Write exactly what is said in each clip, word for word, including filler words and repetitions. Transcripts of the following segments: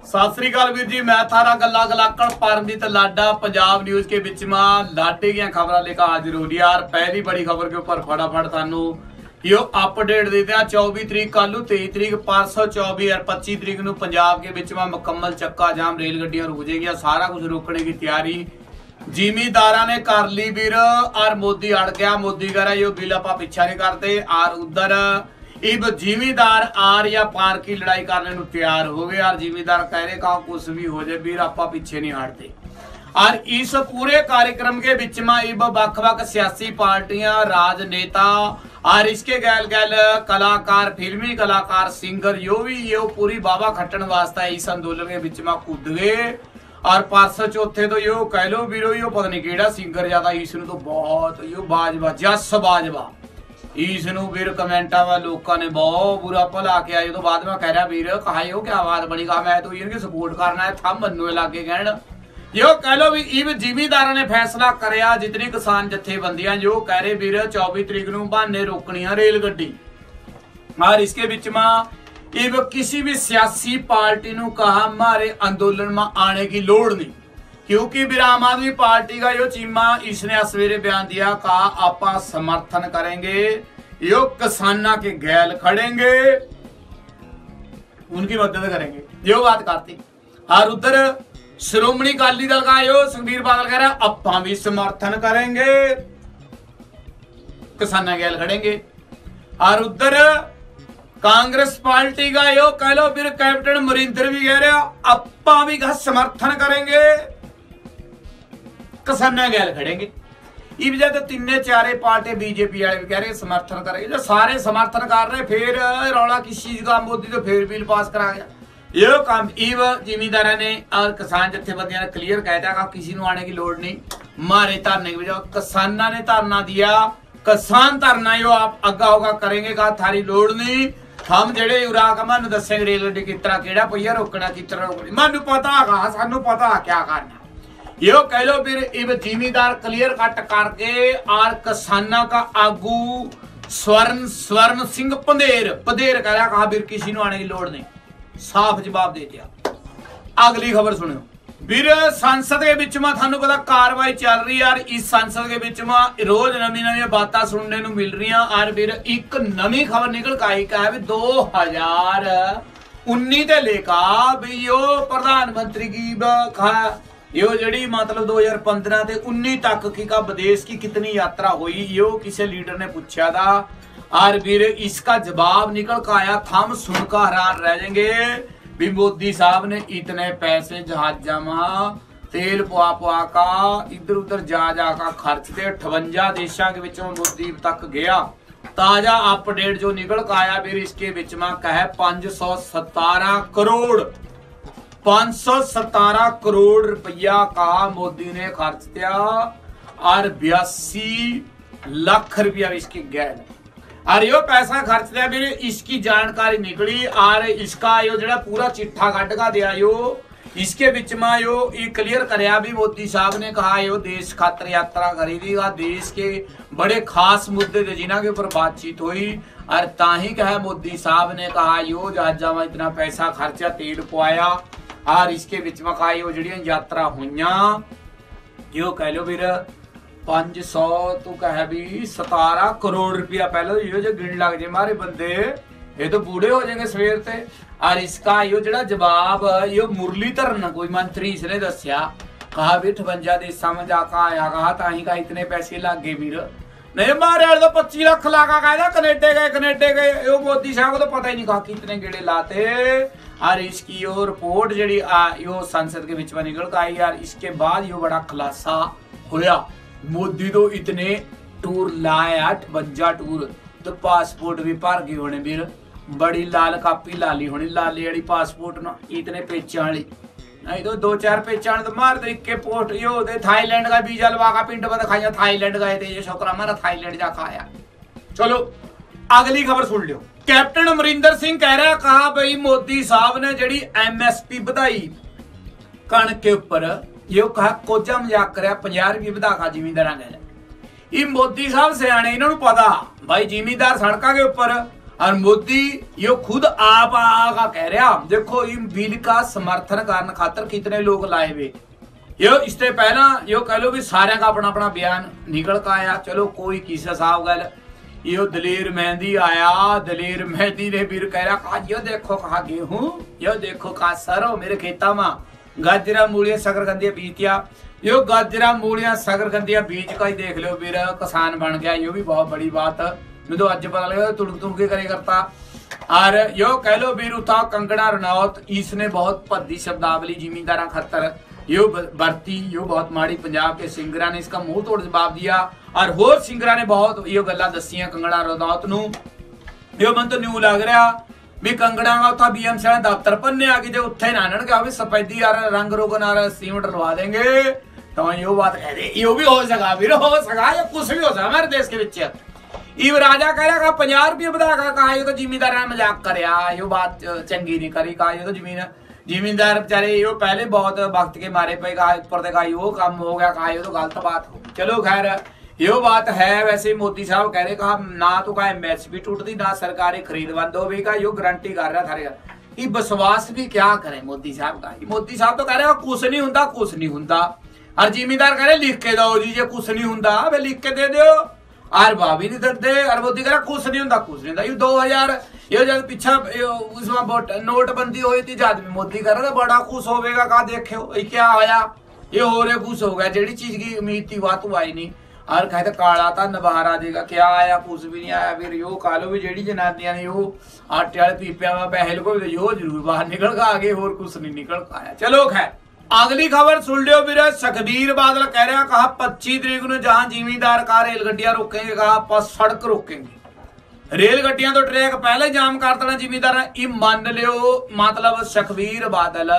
सत श्री अकाल वीर जी, मैं थारा गला गलाकड़ परमजीत लाडा पंजाब न्यूज के बीच में लाडे की खबर लेकर हाजिर हो रही यार। पहली बड़ी खबर के ऊपर फटाफट थानू यो अपडेट देते हैं। चौबी तरीक कल तेईस तरीक परसों चौबीस और पच्चीस तरीक नू पंजाब के बीच में मुकम्मल चक्का जाम, रेल गड्डियां रुक जाएगी, सारा कुछ रोकने की तैयारी जिमीदारा ने कर ली वीर। और मोदी अड़ गया, मोदी कह रहा यो बिल आप पीछा नहीं करते। और उधर इब जिमीदार आर या पार की लड़ाई करने को तैयार हो गए। और जिमीदार कह रहे का कुछ भी हो जाए वीर आप पीछे नहीं हटते। और इस पूरे कार्यक्रम के बीच में इब वख-वख सियासी पार्टियां, राजनेता और इसके गैल गैल कलाकार, फिल्मी कलाकार, सिंगर यो भी यो पूरी बाबा खट्टन वास्ते इस आंदोलन के बीच में कूद गए। और परसों चौथे तो यो कह लो वीरो यो पता नहीं केड़ा सिंगर ज्यादा इसनू तो बहुत यो बाजवा जस बाजवा इसनू वीर कमेंटा में लोगों ने बहुत बुरा भला किया। जो तो बाद में कह रहा वीर कहा यो क्या बात बनी, कहा मैं तो इनकी सपोर्ट करना है था मनु लागे कहन यो कह लो भी इब जिमीदारा ने फैसला करया। जितनी किसान जथेबंदियां जो कह रहे वीर चौबीस तरीक नू बहाने रोकनिया रेल गड्डी। और इसके बीच में इब किसी भी सियासी पार्टी नू कहा हमारे आंदोलन में आने की लोड़ नहीं, क्योंकि फिर आम आदमी पार्टी का यो चीमा इसने सवेरे बयान दिया, कहा आप समर्थन करेंगे, यो किसाना के गैल खड़ेंगे, उनकी मदद करेंगे, यो बात करती। और उधर श्रोमणी अकाली दल का यो सुखबीर बादल कह रहा आप भी समर्थन करेंगे, किसाना गैल खड़ेंगे। और उधर कांग्रेस पार्टी का यो कह लो फिर कैप्टन अमरिंदर भी कह रहा आप भी समर्थन करेंगे, किसाना गैल खड़ेंगे। इब जब तीन चारे पार्टी बीजेपी वाले भी कह रहे समर्थन करेंगे, जो सारे समर्थन कर रहे फिर रौला किस चीज का, मोदी तो फिर बिल पास करा गया। यो काम इब जिमीदारा ने और किसान जथेबंदियों ने क्लियर कह दिया किसी को आने की लोड़ नहीं, मारे धरने की वजह किसाना ने धरना दिया, किसान धरना यो आप अगा होगा करेंगे, कहा थारी लोड़ नहीं, हम जेड़े उराक मैं दसेंगे रेल गड्डी किस तरह केड़ा पहिया रोकना किस तरह रोकनी, मैं पता है सानू पता क्या करना। यो कह लो फिर इब जिमीदार क्लियर कट करके और किसाना का आगू स्वर्ण स्वर्ण सिंह पंधेर पंधेर कह रहा, कहा फिर किसी को आने की लोड़ नहीं, साफ जवाब दे दिया। अगली खबर सुनो फिर संसद के बीच में थानू पता कार्रवाई चल रही है। इस संसद के बीच में रोज नवी नवी बातें सुनने को मिल रही। और फिर एक नवी खबर निकल के आई का है दो हजार उन्नीस से लेकर भी यो प्रधानमंत्री की यो जड़ी मतलब दो हजार पंद्रह से उन्नीस तक की का विदेश की कितनी यात्रा हुई यो किसी लीडर ने पूछा था। और फिर इसका जवाब निकल कर आया, थम सुनकर हैरान रह जाएंगे भी मोदी साहब ने इतने पैसे जहाजा में तेल पुआ पुआ का इधर उधर जा जा का खर्चते अठवंजा देशों के बीच में मोदी तक गया। ताजा अपडेट जो निकल कर आया फिर इसके बीच में कहे पांच सौ सतारह करोड़ पांच सौ सतारह करोड़ रुपया का मोदी ने खर्च किया और बयासी लाख रुपया इसकी गैर और यो पैसा खर्च दिया। फिर इसकी जानकारी निकली और इसका यो जड़ा पूरा चिट्ठा कट का दिया यो इसके बीच में यो क्लियर करया भी मोदी साहब ने कहा यो देश खातर यात्रा करी थी, देश के बड़े खास मुद्दे थे जिन्हों के ऊपर बातचीत हुई। और ताही कहा मोदी साहब ने कहा यो जहाजा में इतना पैसा खर्चा तेल पवाया और इसके बीच में कहा यो जड़ियां यात्रा हुईया यो कह लो फिर पांच सौ तो कह भी सतारह करोड़ रुपया। पहले यो जो गिन लग जाए मारे बंदे ये तो बूढ़े हो जाएंगे सवेर से। और इसका यो जड़ा जवाब यो मुरलीधरन कोई मंत्री इसने दसिया, कहा भी अठवंजा देशा में जाकर आया, कहा ताही का इतने पैसे लग गए वीर नहीं मारे तो पच्चीस लाख लागा कहा कनेडे गए कनेडे गए यो मोदी साहब को तो पता ही नहीं कहा कितने गेड़े लाते। और इसकी यो रिपोर्ट जड़ी यो संसद के बीच में निकल कर आई यार। इसके बाद यो बड़ा खुलासा होया, मोदी तो इतने टूर लाया अठवंजा टूर तो पासपोर्ट भी भर गए होने वीर, बड़ी लाल कापी लाली होनी लाली वाली पासपोर्ट ना इतने पेचा वाली नहीं तो दो चार पेचा तो मार दो इक्के पोस्ट यो दे थाईलैंड का वीजा लवा का पिंड पर दिखाया थाईलैंड गए थे ये छोकरा हमारा थाईलैंड जा खाया। चलो अगली खबर सुन लियो। कैप्टन अमरिंदर सिंह कह रहा, कहा भाई मोदी साहब ने जड़ी एमएसपी ਵਧਾਈ कणक के ऊपर यो कहा कोजा मजाक कर पचास रुपये ਵਧਾ जिमीदार गए। ये मोदी साहब सियाने इन्होंने पता भाई जिमीदार सड़कों के ऊपर और मोदी यो खुद आप आगा कह रहा, देखो इन बिल का समर्थन करने खातर कितने लोग लाए हुए। यो इससे पहला यो कह लो भी सारे का अपना अपना बयान निकल का आया। चलो कोई किसी साहब गल यो दलेर मेहंदी आया, दलेर मेहंदी ने फिर कह रहा कहा यो देखो कहा गेहूं, यो देखो कहा सरो मेरे खेता में गाजरा मूलिया शकरकंदिया बीतिया। यो गाजरा मूलिया शकरकंदिया बीज का ही देख लो फिर किसान बन गया। यो भी बहुत बड़ी बात है, मैं तो अज पता लगा तुड़क तुड़के करे करता। और यो कह लो बीर उठा कंगना रनौत, इसने बहुत भद्दी शब्दावली जिमींदारा खतर यो बरती, यो बहुत माड़ी। पंजाब के सिंगरा ने इसका मुंह तोड़ जवाब दिया और होर सिंगरा ने बहुत यो गल्लां दसियां कंगना रनौत नू। यो मन तो न्यू लग रहा भी कंगना का उथा बीएमसी वाले दफ्तर भन्ने आ गए, जो उत्थे नानन के भी सफेदी यार रंग रोगन और सीमेंट लवा देंगे तो यो बात कह दे यो भी हो सका भी हो सका या कुछ भी हो सका हमारे देश के विच। इव राजा कह रहा पंजाह रुपये बढ़ा कहा यो तो जिमींदार ने मजाक करया, यो बात चंगी नहीं करी कहा यो तो जमीन जिमींदार बेचारे यो पहले बहुत वक्त के मारे पे कहा ऊपर देखा यो काम हो गया कहा यो तो गलत बात हो। चलो खैर यो बात है। वैसे मोदी साहब कह रहे कहा ना तो कहा एमएसपी टूटती ना सरकारी खरीद बंद होगा, यो गारंटी कर रहा था। ये विश्वास भी क्या करें मोदी साहब का। मोदी साहब तो कह रहे कुछ नहीं होंदा कुछ नहीं होंदा और जिमींदार कह रहे लिख के दो जी, जे कुछ नहीं होंदा वे लिख के दे दो और भाभी नहीं दे। और मोदी कह रहा कुछ नहीं होंदा कुछ नहीं होंदा। ये दो हजार ये जब पीछा उसमें नोटबंदी हुई थी जब मोदी कह रहा था बड़ा खुश होगा कहा देखो क्या आया ये हो रहे खुश हो गया, जेड़ी चीज की उम्मीद थी बात आई नहीं। और कहते काला था नबार आ देगा, क्या आया कुछ भी नहीं आया। फिर यो कालो भी जेड़ी जनानियां ने यो आटे वाले पीपिया में पहल को यो जरूर बाहर निकल का आगे और कुछ नहीं निकल का आया। चलो खैर अगली खबर सुन लियो फिर। सुखबीर बादल कह रहा कहा पच्चीस तरीक को जहां जिमींदार का रेलगड्डियां रोकेंगे कहा आप सड़क रोकेंगे। रेलगड्डियां तो ट्रैक पहले जाम कर देना जिमींदार ने मान लियो। मतलब सुखबीर बादल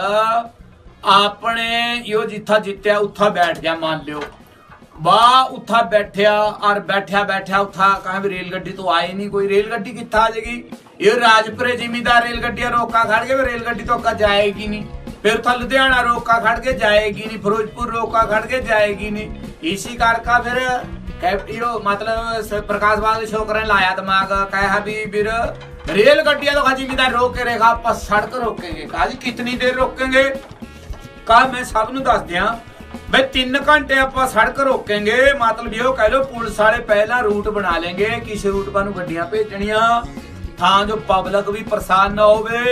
अपने यो जिथा जित्या उथा बैठ गया मान लियो वाह उथा बैठया और बैठया बैठया उथा कहा भी रेलगड्डी तो आई नहीं कोई। रेलगड्डी कितना आ जाएगी, ये राजपुरे जिमींदार रेलगड्डियां रोका खड़ के रेलगड्डी तो अगर जाएगी नहीं। फिर उथा लुधियाना रोका खड़ के जाएगी नहीं, फिरोजपुर रोका खड़ के जाएगी नहीं। इसी कारका फिर कैप्टियो मतलब प्रकाश बादल छोकरे लाया दिमाग कहा भी फिर रेलगड्डियां तो जिमींदार रोक के रहेगा आप सड़क रोकेंगे। कहा जी कितनी देर रोकेंगे, कहा मैं सब नूं दस दिया भाई तीन घंटे आप सड़क रोकेंगे। मतलब यो कह लो पुलिस वाले पहला रूट बना लेंगे किस रूट पर गड्डियां भेजनिया था जो पब्लिक भी परेशान ना होवे।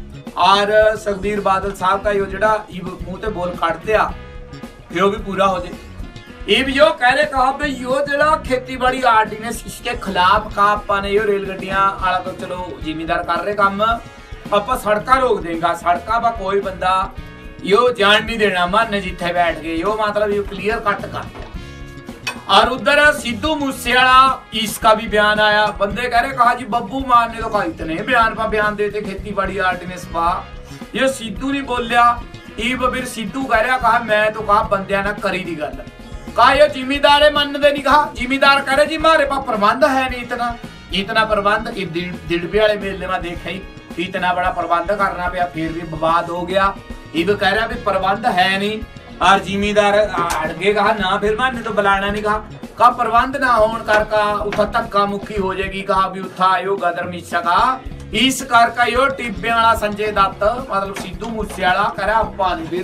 और सुखबीर बादल साहब का यो जड़ा मुंह ते बोल काटते आ यो भी पूरा हो जाए। ये भी यो कह रहे कहा भाई यो जड़ा खेतीबाड़ी आर्डिनेंस इसके खिलाफ का आपने यो रेलगड्डियां आला तो चलो जिमींदार कर रहे काम आप सड़का रोक देगा। सड़का पर कोई बंदा यो जान नहीं देना मन जिथे बैठ गए यो मतलब यो क्लियर कट कर। और उधर सिद्धू मूसेवाला इसका भी बयान आया। बंदे कह रहे कहा जी बब्बू मान ने तो कहा इतने बयान पर बयान देते खेती बाड़ी आर्डिनेंस पा ये सिद्धू नहीं बोलिया। फिर सिद्धू कह रहा कहा मैं तो कहा बंदिया ना करी दी गल कहा ये जिमींदार मन दे नहीं कहा। जिमींदार कह रहे जी हमारे पास प्रबंध है नहीं इतना इतना प्रबंध दिड़बे वाले मेले में देखा ही इतना बड़ा प्रबंध करना पाया फिर भी बर्बाद हो गया। इब कह रहा भी प्रबंध है नहीं और जिमींदार अड़गे कहा ना फिर मैंने तो बुलाना नहीं कहा कहा प्रबंध ना होने कर का उठा धक्का मुक्की हो जाएगी। कहा भी उठा यो गदर मिसा का इस कर का यो टिब्बे वाला संजय दत्त मतलब सिद्धू मूसेवाला करा पानी फिर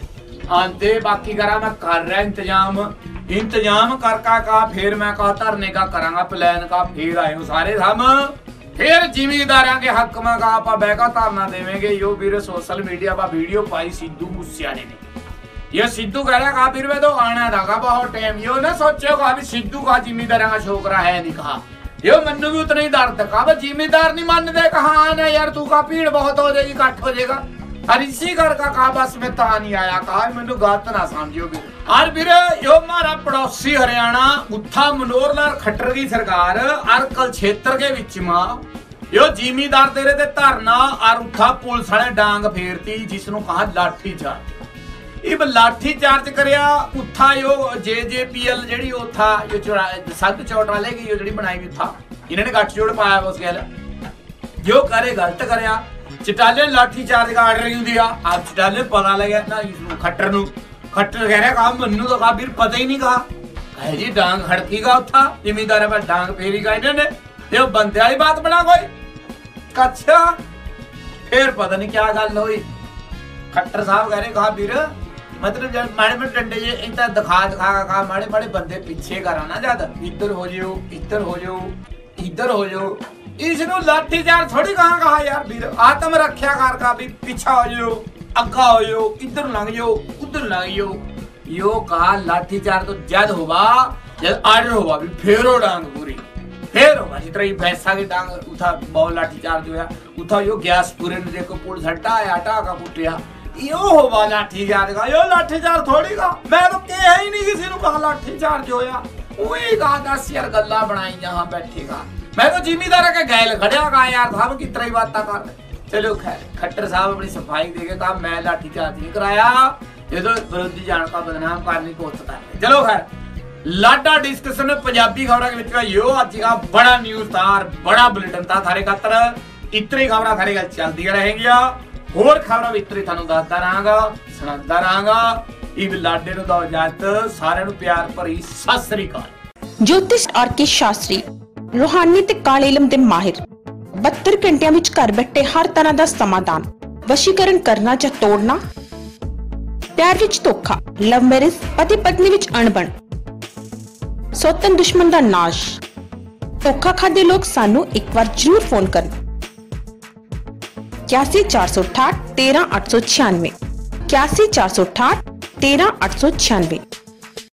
आंते बाकी करा मैं कर रहा इंतजाम इंतजाम कर का कहा फिर मैं कहा धरने का करांगा प्लान का फिर आए सारे हम फिर जिमींदार के हक में कहा आप बैका धरना देवेंगे। यो फिर सोशल मीडिया पर वीडियो पाई सिद्धू मूसेवाले ने। ये सिद्धू कह रहा कहा फिर मैं तो आना था बहुत टाइम यो ना सोचो कहा भी सिद्धू का जिमींदार का छोकरा है नहीं कहा यो मनु भी उतना ही दर्द कहा जिमींदार नहीं मान दे कहा आना यार तू का भीड़ बहुत हो जाएगी कट हो जाएगा। और इसी कर का कहा बस मैं ता नहीं आया कहा मैनू गलत ना समझो भी। और फिर यो हमारा पड़ोसी हरियाणा उत्था मनोहर लाल खट्टर की सरकार अरकल क्षेत्र के विच में यो जिमींदार तेरे ते धरना और उत्था पुलिस वाले डांग फेरती जिसनू कहा लाठी चार्ज। इब लाठी चार्ज करया उत्था यो J J P L JD उथा यो सद चौटाले की यो जेडी बनाई हुई था इन्होंने गठ जोड़ पाया उस गल जो करे गलत करया चटाले लाठी चार्ज का आर्डर क्यों दिया। आप चटाले पता लगे ना खट्टर नू खट्टर कह रहा कहा मनु तो कहा फिर पता ही नहीं कहा जी डांग खड़की का उठा जिमींदार पर डांग फेरी का इन्होंने ये बंदे वाली बात बना कोई अच्छा फिर पता नहीं क्या गल हुई। खट्टर साहब कह रहे कहा वीर मतलब जब माड़े माड़े डंडे जे इतना दिखा दिखा कहा माड़े माड़े बंदे पीछे करा ना ज्यादा, इधर हो जाओ इधर हो जाओ इधर हो जाओ। इसनू लाठी चार्ज थोड़ी कहा कहा यार वीर, आत्म रक्षा कर का भी पीछा हो जाओ अग्गा हो जाओ इधर लंघ जाओ उधर लंघ जाओ। यो कहा लाठी चार्ज तो जद होगा जब आर्डर होगा भी फेरो डांग पूरी फेर होगा जितना ही भैंसा की डांग उठा बहुत लाठी चार्ज होया उठा यो गैस पूरे ने देखो पुल झट्टा आया आटा का कुटिया यो होगा लाठी चार्ज का। यो लाठी चार्ज थोड़ी का, मैं तो कह ही नहीं किसी ने कहा लाठी चार्ज होया। वही कहा दस यार गल्ला बनाई जहां बैठेगा, मैं तो जिम्मेदार के गैल खड़िया कहा यार साहब की तरह बात कर रहे। चलो खैर खट्टर साहब अपनी सफाई देके कहा मैं लाठी चार्ज नहीं कराया, ये तो विरोधी जान का बदनाम करने की कोशिश कर रहे। चलो खैर लाडा डिस्कशन में पंजाबी खबरों के विच यो आज का बड़ा न्यूज था बड़ा बुलेटिन था थारे खातर। इतनी खबरां थारे गल चलदी रहेंगी, होर खबरां इतनी थानू दसदा रहांगा सुणांदा रहांगा। इब लाडे नू दो इजाजत, सारिआं नू प्यार भरी सत श्री अकाल। ज्योतिष और के शास्त्री रूहानी ते काले इलम दे माहिर बहत्तर घंटियां विच घर बैठे हर तरह दा समाधान। वशीकरण करना या तोड़ना, प्यार विच धोखा, लव मैरिज, पति पत्नी विच अणबण, सौतन दुश्मन दा नाश। धोखा खादे लोग सानू एक बार जरूर फोन करन इक्यासी चार सौ अठाठ तेरह आठ सौ छियानवे इक्यासी चार सौ अठाठ तेरह आठ सौ छियानवे।